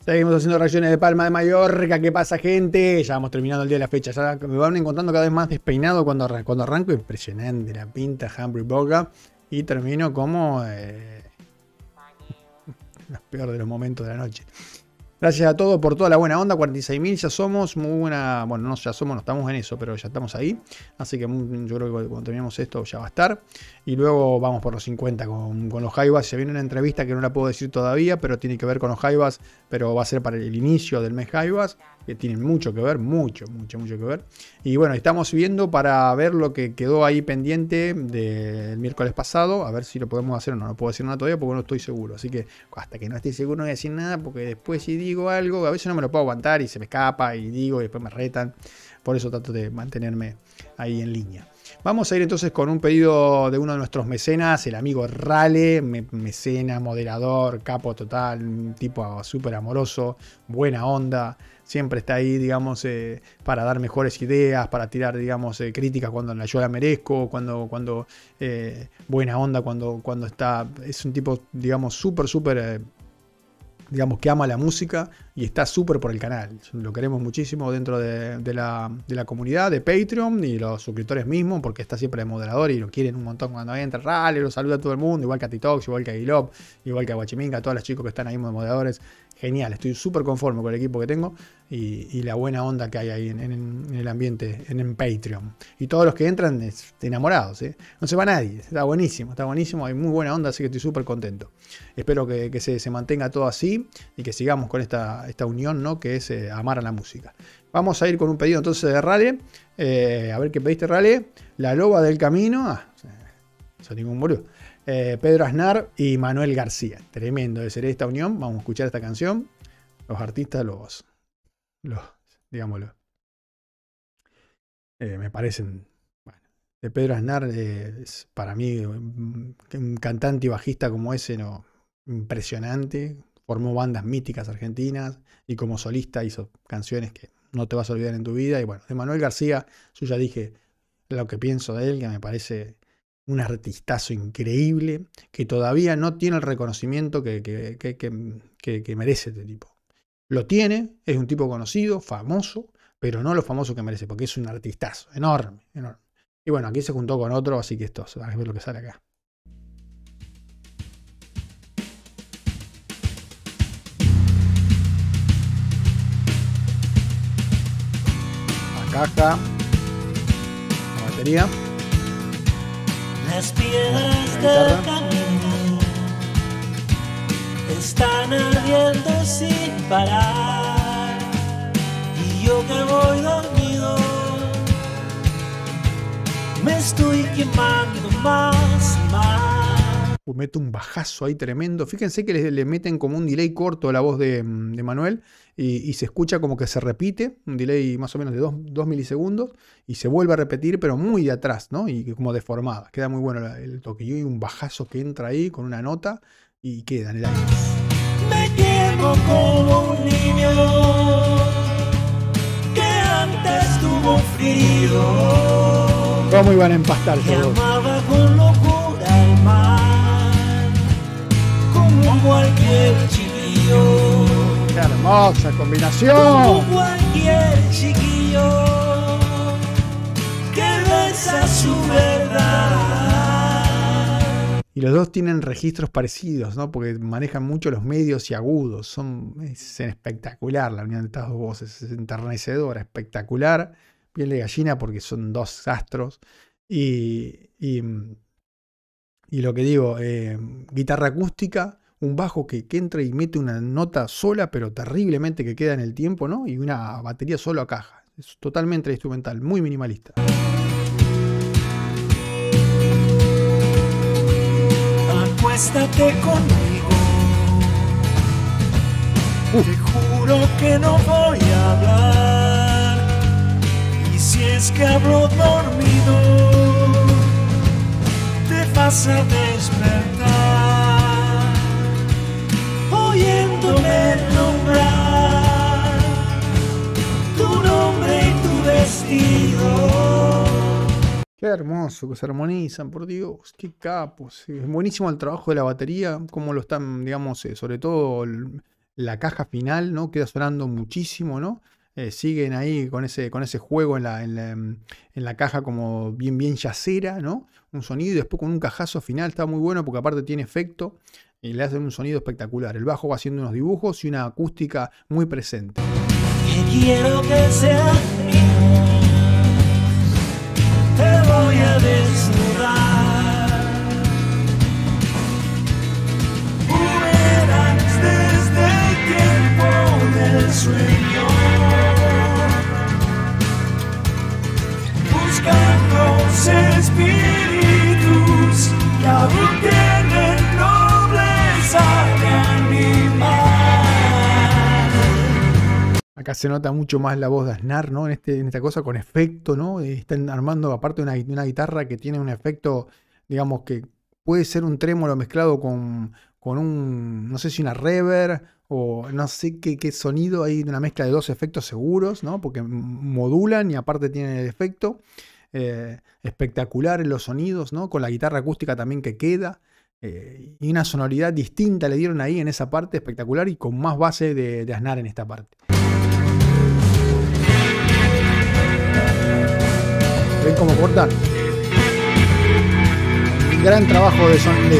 Seguimos haciendo reacciones de Palma de Mallorca. ¿Qué pasa, gente? Ya vamos terminando el día de la fecha. Ya me van encontrando cada vez más despeinado cuando arranco. Impresionante la pinta, Humphrey Bogart. Y termino como los peores de los momentos de la noche. Gracias a todos por toda la buena onda. 46.000 ya somos. Muy buena. Bueno, no ya somos, no estamos en eso, pero ya estamos ahí. Así que yo creo que cuando terminemos esto ya va a estar. Y luego vamos por los 50 con los Jaivas. Se viene una entrevista que no la puedo decir todavía, pero tiene que ver con los Jaivas. Pero va a ser para el inicio del mes Jaivas, que tienen mucho que ver, mucho que ver. Y bueno, estamos viendo para ver lo que quedó ahí pendiente del miércoles pasado. A ver si lo podemos hacer o no. No puedo decir nada todavía porque no estoy seguro. Así que hasta que no esté seguro no voy a decir nada, porque después si digo algo, a veces no me lo puedo aguantar y se me escapa y digo y después me retan. Por eso trato de mantenerme ahí en línea. Vamos a ir entonces con un pedido de uno de nuestros mecenas, el amigo Rale, mecena, moderador, capo total, un tipo súper amoroso, buena onda, siempre está ahí, digamos, para dar mejores ideas, para tirar, digamos, críticas cuando yo la merezco, cuando buena onda, cuando está, es un tipo, digamos, súper digamos que ama la música y está súper por el canal. Lo queremos muchísimo dentro de la comunidad de Patreon y los suscriptores mismos, porque está siempre de moderador y lo quieren un montón cuando entra. Rale, lo saluda a todo el mundo, igual que a Titox, igual que a Aguilop, igual que a Guachiminga, a todos los chicos que están ahí como moderadores. Genial, estoy súper conforme con el equipo que tengo y la buena onda que hay ahí en el ambiente, en Patreon. Y todos los que entran enamorados, ¿eh? No se va nadie, está buenísimo, hay muy buena onda, así que estoy súper contento. Espero que se mantenga todo así y que sigamos con esta unión, ¿no? Que es amar a la música. Vamos a ir con un pedido entonces de Rale. A ver qué pediste, Rale. La Loba del Camino. Eso ningún boludo. Pedro Aznar y Manuel García. Tremendo de ser esta unión. Vamos a escuchar esta canción. Los artistas, digámoslo, me parecen. Bueno, de Pedro Aznar es para mí un cantante y bajista como ese, no, impresionante. Formó bandas míticas argentinas y como solista hizo canciones que no te vas a olvidar en tu vida. Y bueno, de Manuel García, yo ya dije lo que pienso de él, que me parece un artistazo increíble, que todavía no tiene el reconocimiento que merece este tipo. Lo tiene, es un tipo conocido, famoso, pero no lo famoso que merece, porque es un artistazo, enorme. Y bueno, aquí se juntó con otro, así que esto, a ver lo que sale acá. La caja, la batería. Las piedras del camino están ardiendo sin parar y yo que voy dormido me estoy quemando más y más. Mete un bajazo ahí tremendo. Fíjense que le meten como un delay corto a la voz de Manuel y se escucha como que se repite, un delay más o menos de 2 milisegundos y se vuelve a repetir, pero muy de atrás, ¿no? Y como deformada. Queda muy bueno el toque. Y hay un bajazo que entra ahí con una nota y queda en el aire. Me quemo como un niño que antes tuvo frío. ¿Cómo iban a empastar todos? Amaba con locura el mar, como cualquier chiquillo. ¡Qué hermosa combinación! Como cualquier chiquillo que besa su verdad. Y los dos tienen registros parecidos, ¿no? Porque manejan mucho los medios y agudos. Es espectacular la unión de estas dos voces. Es enternecedora, espectacular. Piel de gallina porque son dos astros. Y lo que digo, guitarra acústica, un bajo que entra y mete una nota sola, pero terriblemente que queda en el tiempo, ¿no? Y una batería solo a caja. Es totalmente instrumental, muy minimalista. Acuéstate conmigo. Te juro que no voy a hablar. Y si es que hablo dormido, te vas a despertar oyéndome nombrar tu nombre y tu vestido. Qué hermoso que se armonizan, por Dios, qué capos. Es buenísimo el trabajo de la batería, cómo lo están, digamos, sobre todo la caja final, ¿no? Queda sonando muchísimo, ¿no? Siguen ahí con ese juego en la caja como bien yacera, ¿no? Un sonido y después con un cajazo final, está muy bueno porque aparte tiene efecto y le hacen un sonido espectacular. El bajo va haciendo unos dibujos y una acústica muy presente. Que quiero que sea mío, te voy a desnudar. Boomerangs desde el tiempo del sueño, buscando espíritus que aún tienen nobleza de animal. Acá se nota mucho más la voz de Aznar, ¿no? En esta cosa con efecto, ¿no? Están armando aparte una guitarra que tiene un efecto, digamos que puede ser un trémolo mezclado con un, no sé si una reverb o no sé qué sonido. Hay una mezcla de dos efectos seguros, ¿no? Porque modulan y aparte tienen el efecto. Espectacular en los sonidos, ¿no? Con la guitarra acústica también que queda. Y una sonoridad distinta le dieron ahí en esa parte, espectacular, y con más base de Aznar en esta parte. ¿Ven cómo corta? Un gran trabajo de sonido.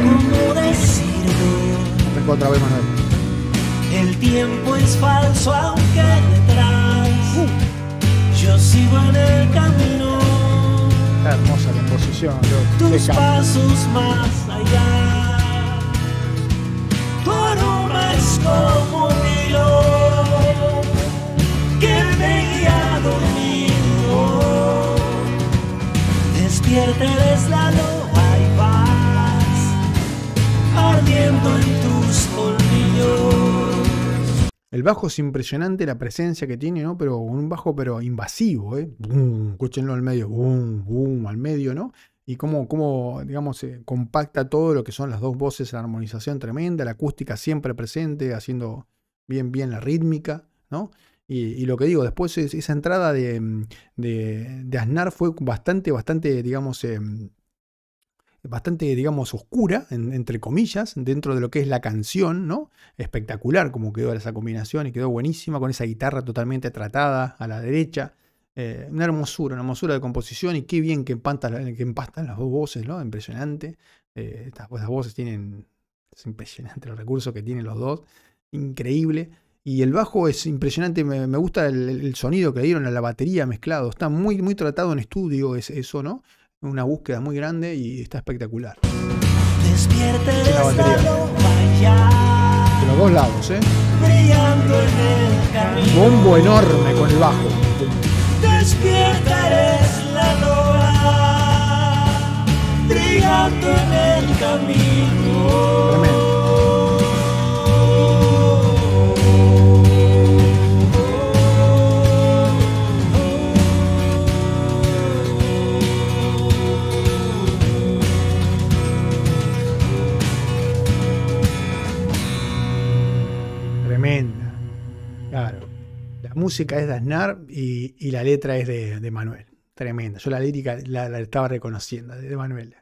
Vengo otra vez, Manuel. El tiempo es falso, aunque detrás yo sigo en el camino. Qué hermosa composición. Tus pasos más allá. Tu aroma es como un hilo que me guía dormido. Despierta, eres la loba y vas ardiendo en tus colmillos. El bajo es impresionante la presencia que tiene, ¿no? Pero un bajo pero invasivo, ¿eh? Boom, escúchenlo al medio, boom, boom, al medio, ¿no? Y cómo digamos, compacta todo lo que son las dos voces, la armonización tremenda, la acústica siempre presente, haciendo bien la rítmica, ¿no? Y lo que digo, después esa entrada de Aznar fue bastante, digamos, oscura, entre comillas, dentro de lo que es la canción, ¿no? Espectacular como quedó esa combinación y quedó buenísima con esa guitarra totalmente tratada a la derecha. Una hermosura de composición y qué bien que empastan las dos voces, ¿no? Impresionante. Estas voces tienen, es impresionante los recursos que tienen los dos, increíble. Y el bajo es impresionante, me gusta el sonido que le dieron a la batería mezclado, está muy tratado en estudio, es eso, ¿no? Una búsqueda muy grande y está espectacular. Despierta la batería. De los dos lados, ¿eh? Bombo enorme con el bajo. Despierta, eres la loba, brillando en el camino. Tremendo. Tremenda. Claro. La música es de Aznar y la letra es de Manuel. Tremenda. Yo la lírica la estaba reconociendo, de Manuel.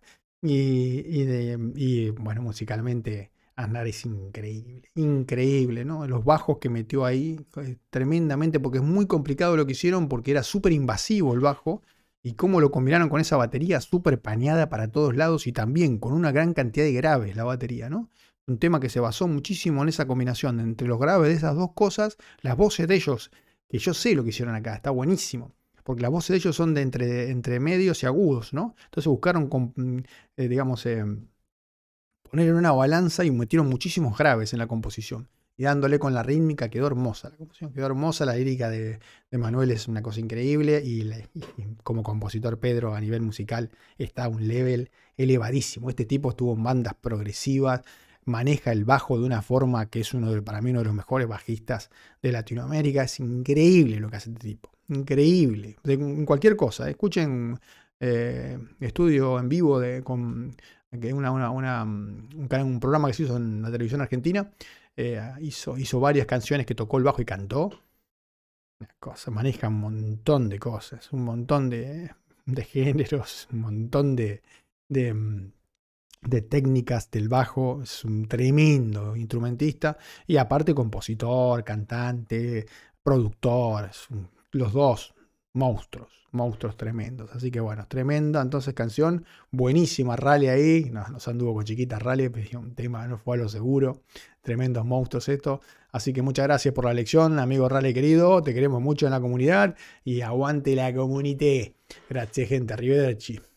Y bueno, musicalmente Aznar es increíble, ¿no? Los bajos que metió ahí, tremendamente, porque es muy complicado lo que hicieron, porque era súper invasivo el bajo, y cómo lo combinaron con esa batería súper paneada para todos lados, y también con una gran cantidad de graves la batería, ¿no? Un tema que se basó muchísimo en esa combinación entre los graves de esas dos cosas, las voces de ellos, que yo sé lo que hicieron acá, está buenísimo. Porque las voces de ellos son de entre medios y agudos, ¿no? Entonces buscaron, digamos, poner en una balanza y metieron muchísimos graves en la composición. Y dándole con la rítmica quedó hermosa. La composición quedó hermosa, la lírica de Manuel es una cosa increíble y como compositor Pedro a nivel musical está a un level elevadísimo. Este tipo estuvo en bandas progresivas, maneja el bajo de una forma que es para mí uno de los mejores bajistas de Latinoamérica. Es increíble lo que hace este tipo. Increíble. En cualquier cosa. Escuchen estudio en vivo con un programa que se hizo en la televisión argentina. Hizo varias canciones que tocó el bajo y cantó. Una cosa, maneja un montón de cosas, un montón de géneros, un montón de de técnicas del bajo, es un tremendo instrumentista y aparte compositor, cantante, productor, los dos monstruos tremendos. Así que bueno, tremenda entonces canción, buenísima Rally ahí, nos anduvo con chiquita Rally, pero un tema no fue a lo seguro, tremendos monstruos esto. Así que muchas gracias por la lección, amigo Rally querido, te queremos mucho en la comunidad y aguante la comunidad. Gracias gente, arrivederci.